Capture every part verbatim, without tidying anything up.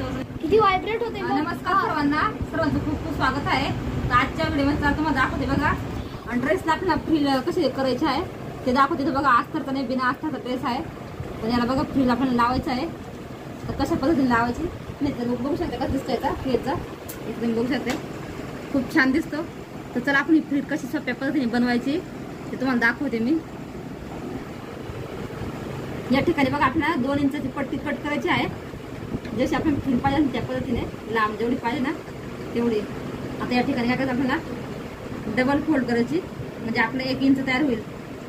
किती व्हायब्रेट होते. नमस्कार सर्वांना, सर्वांचं खूप खूप स्वागत आहे. तर आजच्या व्हिडिओमध्ये तुम्हाला दाखवते बघा, आणि ड्रेसला आपल्याला फ्रिल कसे करायचे आहे ते दाखवते. तर बघा अस्तरचा नाही, बिना अस्तरचा ड्रेस आहे. तर याला बघा फ्रिल आपल्याला लावायचं आहे. तर कशा पद्धतीने लावायची नाही तर बघू शकता कसं दिसतं याचा फ्रिलचा, एकदम बघू शकते खूप छान दिसतो. तर चला आपण ही फ्रिल कशी सोप्या पद्धतीने बनवायची ते तुम्हाला दाखवते मी. या ठिकाणी बघा आपल्याला दोन इंचाची पट्टी कट करायची आहे. जशी आपण फ्रिल पाहिजे त्या पद्धतीने लांब जेवढी पाहिजे ना तेवढी. आता या ठिकाणी काय करायचं आपल्याला डबल फोल्ड करायची, म्हणजे आपलं एक इंच तयार होईल.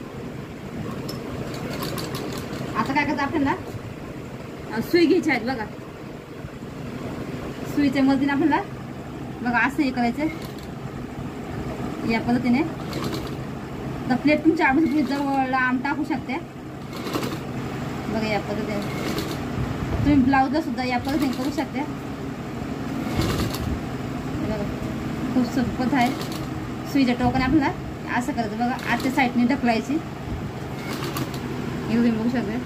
आता काय करायचं आपल्याला सुई घ्यायची आहेत बघा. सुईच्या मदतीने आपल्याला बघा असं हे करायचं या पद्धतीने. तर प्लेट तुमच्या आवडीची जवळ लांब टाकू शकते बघा या पद्धतीने. तुम्ही ब्लाउजला सुद्धा या पद्धतीने करू शकता. बघा खूप सोपं आहे. सुईच्या टोकाने आपल्याला असं करायचं बघा, आतच्या साईडने ढकलायची. हे तुम्ही बघू शकता.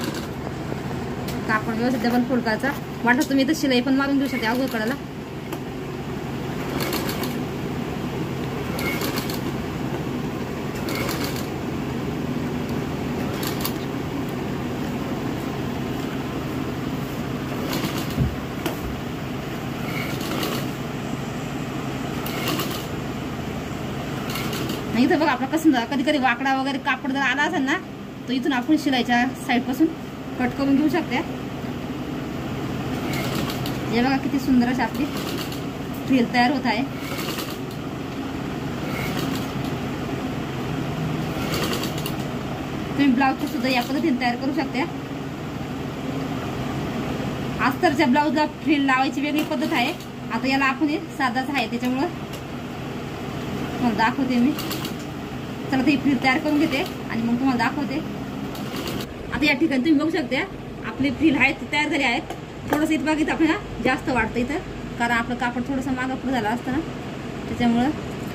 कापड व्यवस्थित डबल फोल्ड करायचा. वाटलं तुम्ही इथं शिलाई पण मारून घेऊ शकता अगोदर कडाला. इथं बघा आपला कसं कधी कधी वाकडा वगैरे कापड जर आला असेल ना तर इथून आपण शिलाईच्या साईड पासून कट करून घेऊ शकते. हे बघा किती सुंदर अशी आपली फ्रिल तयार होत आहे. तुम्ही ब्लाउजची सुद्धा या पद्धतीने तयार करू शकता. अस्तरच्या ब्लाउजला फ्रिल लावायची वेगळी पद्धत आहे. आता याला आपण साधाच आहे त्याच्यामुळं तुम्हाला दाखवते मी. चला ती फ्रिल तयार करून घेते आणि मग तुम्हाला दाखवते. आता या ठिकाणी तुम्ही बघू शकता आपली फ्रिल आहे ती तयार झाली आहे. थोडंसं इथं बघितलं आपल्याला जास्त वाटतं इथं, कारण आपलं कापड थोडंसं मागं पुढं झालं असतं ना त्याच्यामुळं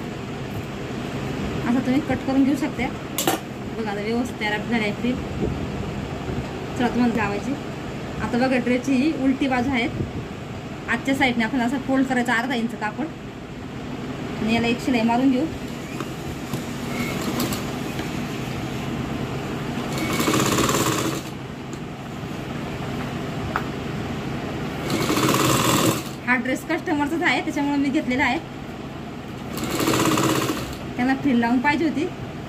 असं तुम्ही कट करून घेऊ शकता. बघा आता व्यवस्थित तयार झाली आहे फ्रिल. चला तुम्हाला लावायची. आता बघा ड्रेसची ही उलटी बाजू आहेत. आजच्या साईडने आपल्याला असं फोल्ड करायचं अर्धा इंच कापड आणि याला एक शिलाई मारून घेऊ. हा ड्रेस कस्टमरचाच आहे त्याच्यामुळे मी घेतलेला आहे. त्याला फ्रिल लावून पाहिजे होती.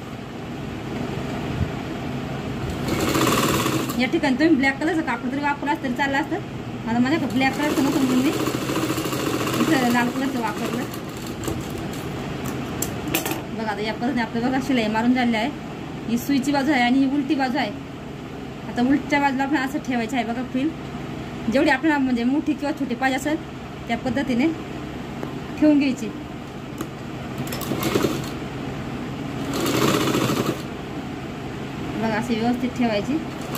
या ठिकाणी तुम्ही ब्लॅक कलरचं कापड तरी वापरलं असतं तरी चाललं असतं. मला माझ्याकडे ब्लॅक कलरचं नव्हतं म्हणून मी इथं लाल कलरचं वापरलं. बघा आता या पद्धतीने आपलं बघा शिलाई मारून झालेली आहे. ही सुईची बाजू आहे आणि ही उलटी बाजू आहे. आता उलटच्या बाजूला आपण असं ठेवायचं आहे बघा फ्रिल. जेवढी आपल्याला म्हणजे मोठी किंवा छोटी पाहिजे असेल त्या पद्धतीने ठेवून घ्यायची. बघा अशी व्यवस्थित ठेवायची.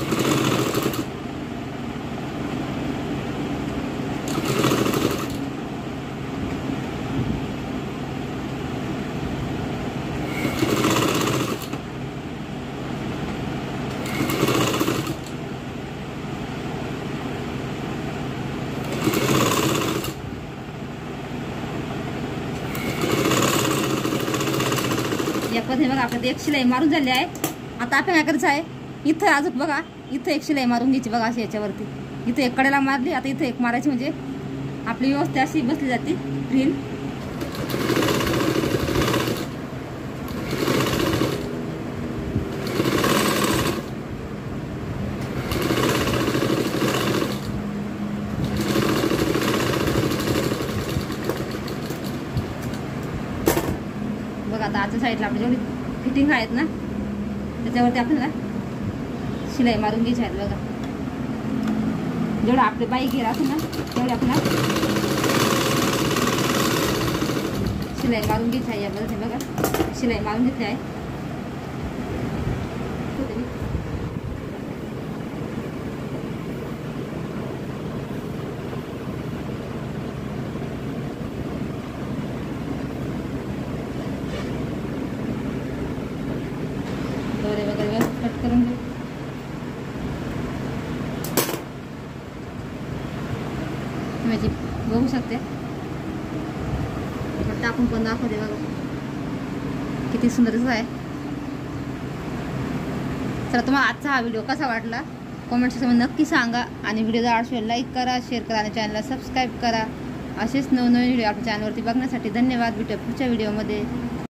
या पद्धतीने बघा आपल्याला एक शिलाई मारून झाली आहे. आता आपण काय करायचं आहे इथं अजून बघा इथं एक शिलाई मारून घ्यायची बघा अशी याच्यावरती. इथं एक कडेला मारली, आता इथं एक मारायची म्हणजे आपली व्यवस्था अशी बसली जाते फ्रिल. बघा आता आजच्या साईडला आपली जेवढी फिटिंग आहेत ना त्याच्यावरती आपल्याला शिलाई मारून घ्यायची आहेत बघा. जेवढं आपले बाई घेर असं ना तेवढे आपल्याला शिलाई मारून घ्यायची आहे. या पद्धतीने बघा शिलाई मारून घेतली आहे. वगैरे कट करून घेऊ. तुम्ही याची बघू शकते. टाकून पण दाखवते बघा किती सुंदर आहे. चला तुम्हाला आजचा हा व्हिडिओ कसा वाटला कमेंट सेक्शनमध्ये नक्की सांगा आणि व्हिडिओला आवडल्यास लाईक करा, शेअर करा आणि चॅनलला सबस्क्राईब करा. असेच नवनवीन व्हिडिओ आपल्या चॅनलवरती बघण्यासाठी धन्यवाद. भेटूया पुढच्या व्हिडिओमध्ये.